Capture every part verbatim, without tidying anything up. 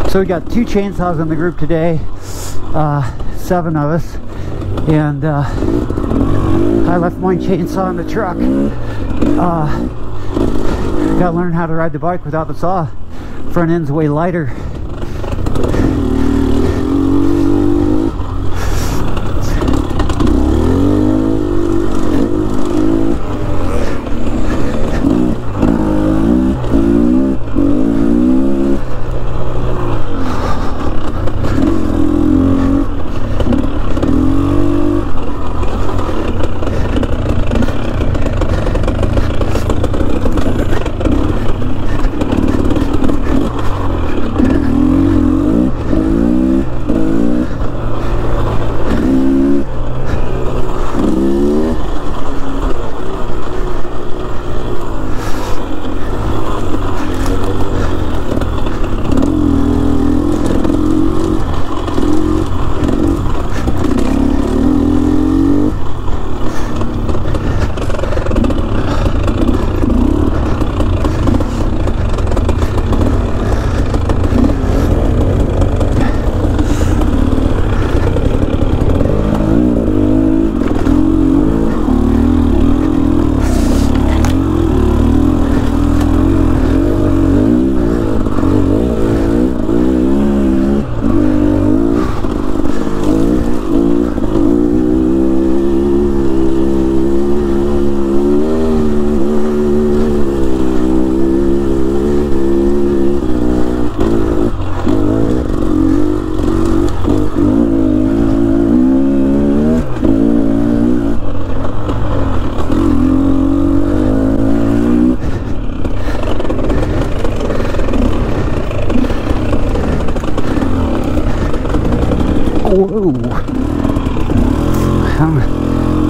So we got two chainsaws in the group today, uh, seven of us, and uh, I left my chainsaw in the truck. Uh, gotta learn how to ride the bike without the saw. Front end's way lighter. Whoa. Um,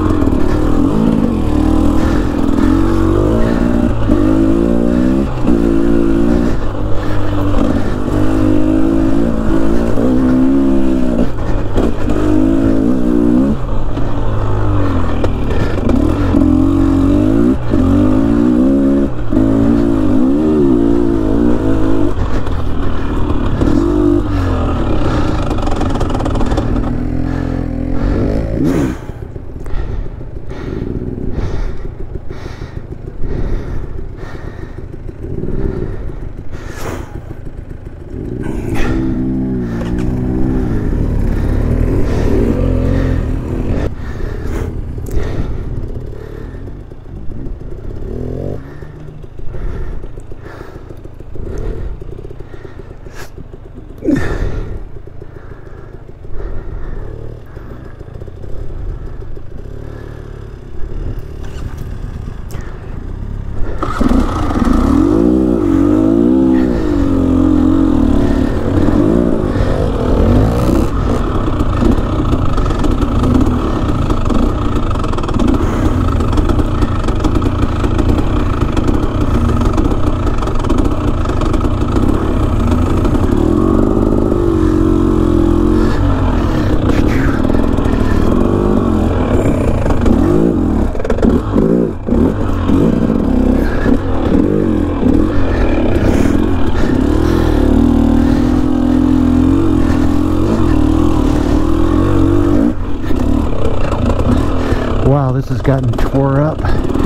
wow, this has gotten tore up.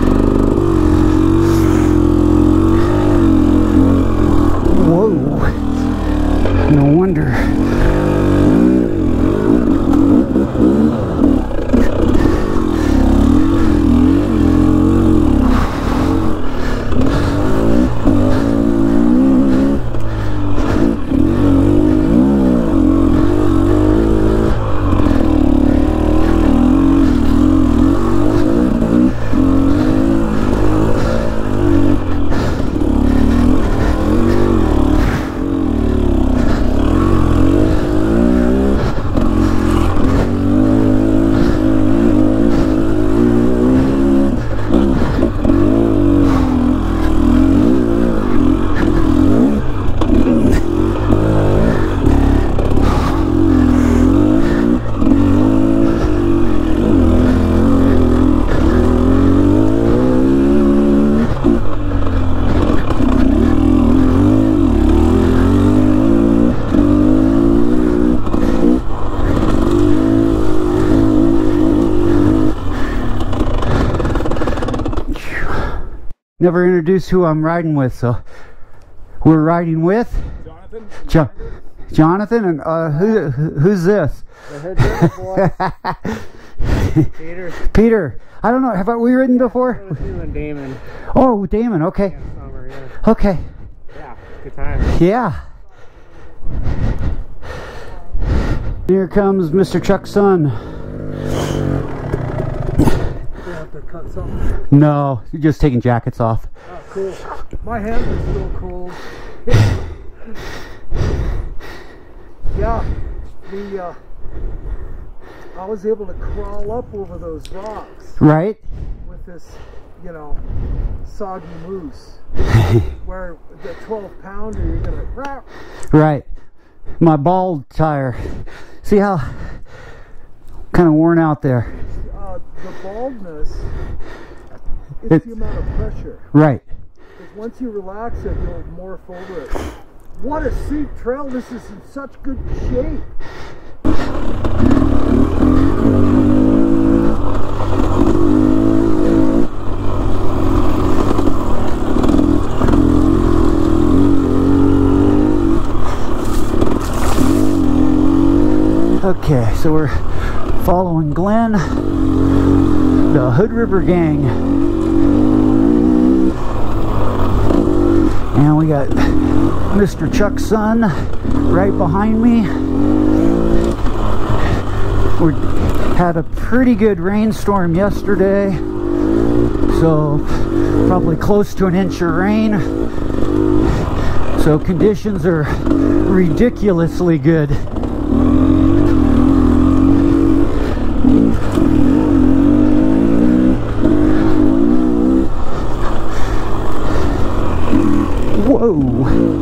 Whoa, no wonder. never introduced who I'm riding with, so we're riding with Jonathan. Jo Jonathan, and uh, who who's this? The head boy. Peter. Peter. I don't know. Have we ridden before? You and Damon. Oh, Damon. Okay. Yeah, summer, yeah. Okay. Yeah, good time. Yeah. Here comes Mister Chuck's son. You have to cut something? No, you're just taking jackets off. Oh, cool. My hands are still cold. Yeah, the, uh, I was able to crawl up over those rocks. Right? With this, you know, soggy moose. Where the twelve pounder, you're gonna... Rah! Right. My ball tire. See how kind of worn out there. Uh, the baldness, it's, it's the amount of pressure. Right. Because once you relax it, you'll morph over it. What a sweet trail. This is in such good shape. Okay, so we're following Glenn, the Hood River Gang, and we got Mister Chuck's son right behind me. We had a pretty good rainstorm yesterday, so probably close to an inch of rain, so conditions are ridiculously good. Whoa!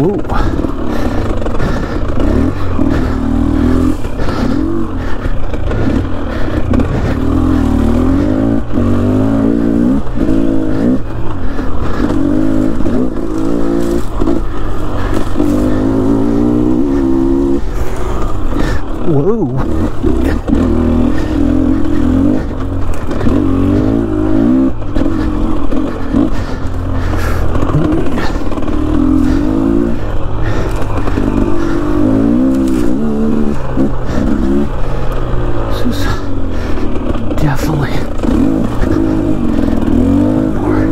Whoa. Whoa. This is definitely more.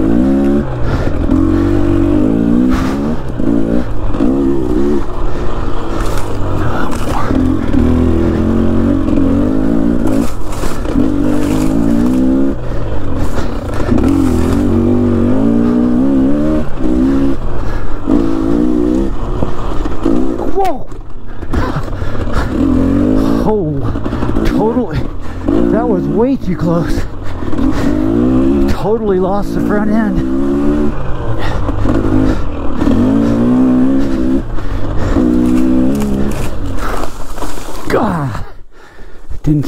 Whoa! Oh, totally. That was way too close. Totally lost the front end. God, didn't.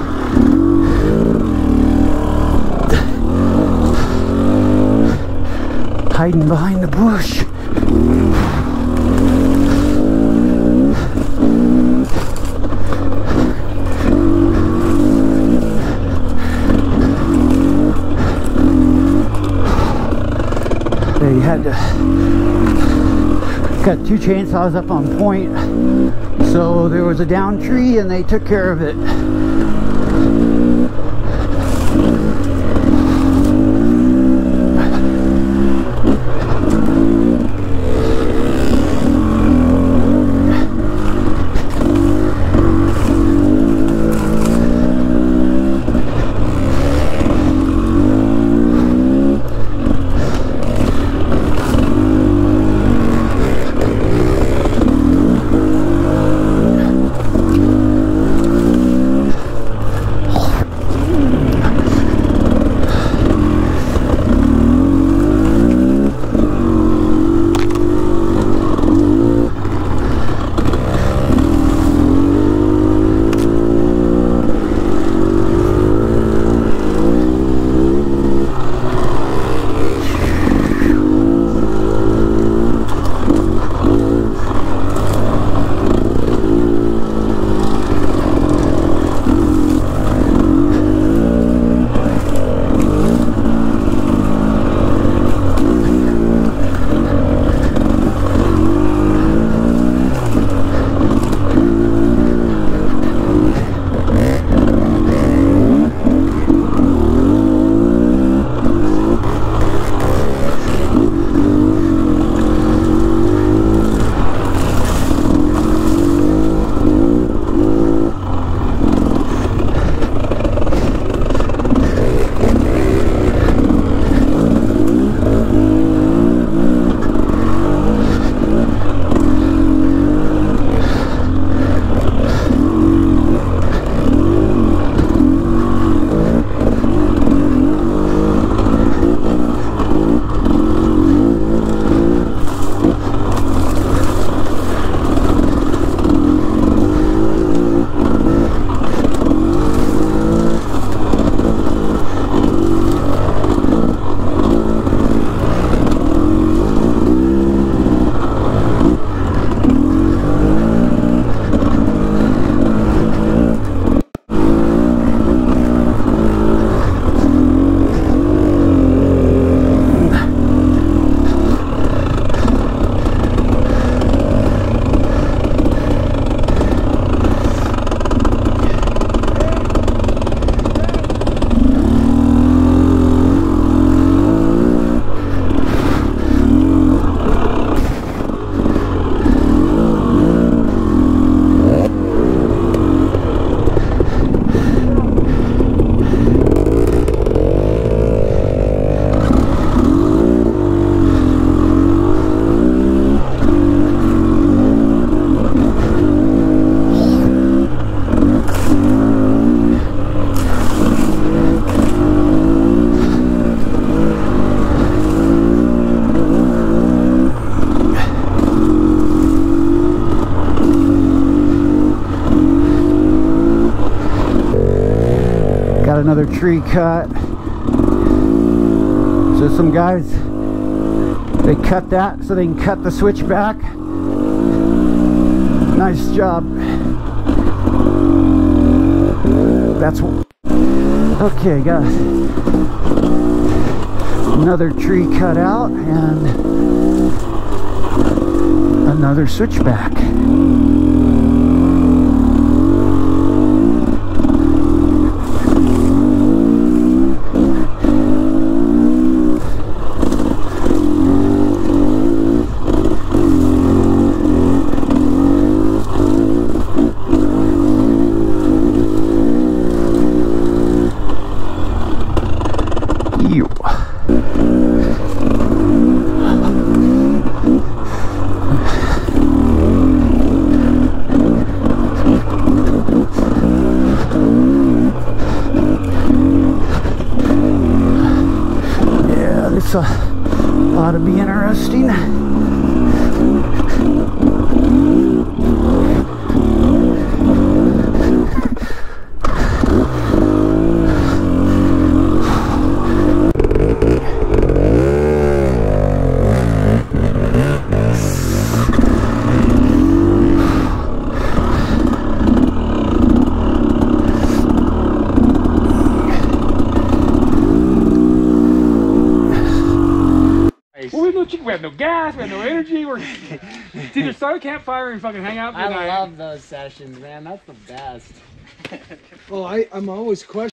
Hiding behind the bush. They had to got two chainsaws up on point, so there was a down tree and they took care of it. another tree cut. So some guys, they cut that so they can cut the switch back. Nice job. That's okay, got another tree cut out and another switchback. So ought to be interesting. We have no gas, we have no energy. We're it's either start a campfire and fucking hang out. I love those sessions, man. That's the best. Well, I, I'm always questioning.